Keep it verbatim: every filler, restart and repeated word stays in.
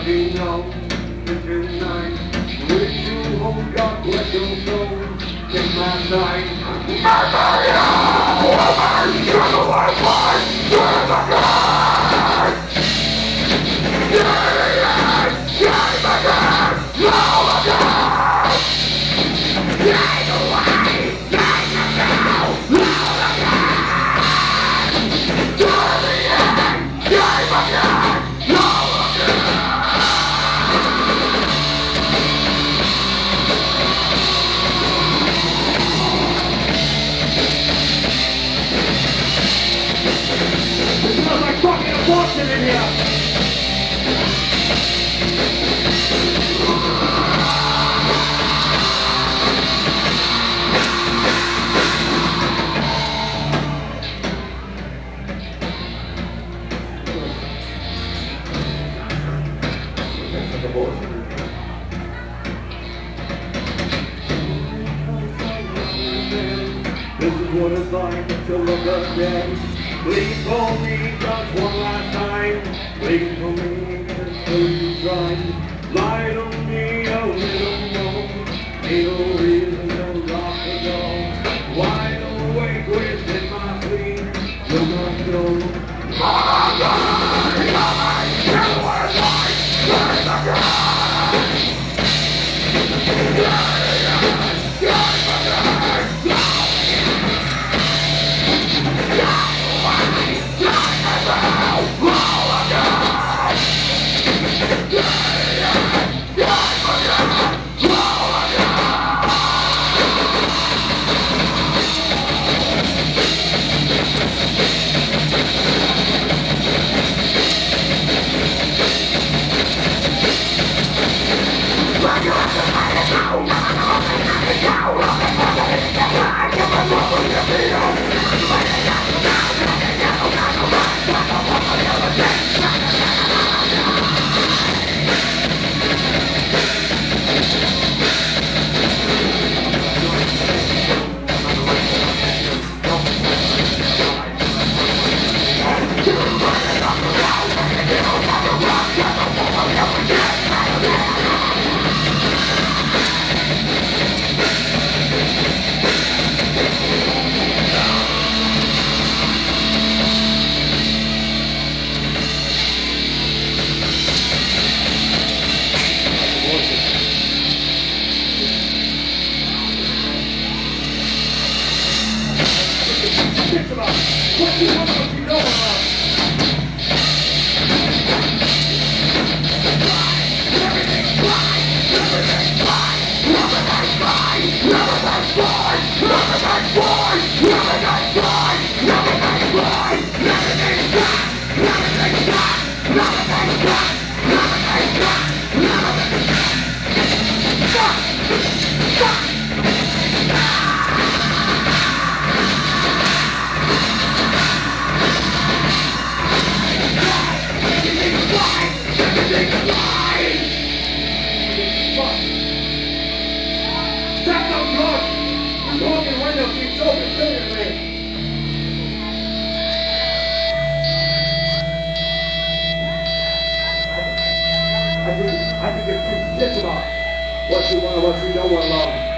let you know that tonight, wish you home, God bless your soul. Take my night. You're the last one. You're the God. You're the God. You're the God. You're the God. You're the way. You're the God. You're the God. You're the end. You're the God. You're the It smells like fucking abortion in here! This is what it's like to look again. Please call me just one last time. Please call me until you try. Lie to me a little more. Ain't no reason to lock the door. Wide awake, within my sleep. You're my soul. Oh my God, you're my soul. What it's like to look again. Yeah, yeah, yeah, yeah. About what you want, what you know about. Everything's fine, everything's fine, everything's fine, everything's fine, everything's fine, everything's fine, everything's fine, everything's fine, everything's fine, everything's fine, everything's fine, everything's fine. That's so good! The broken window keeps open continually. I think, I think it's shit about what you want and what you don't want, love.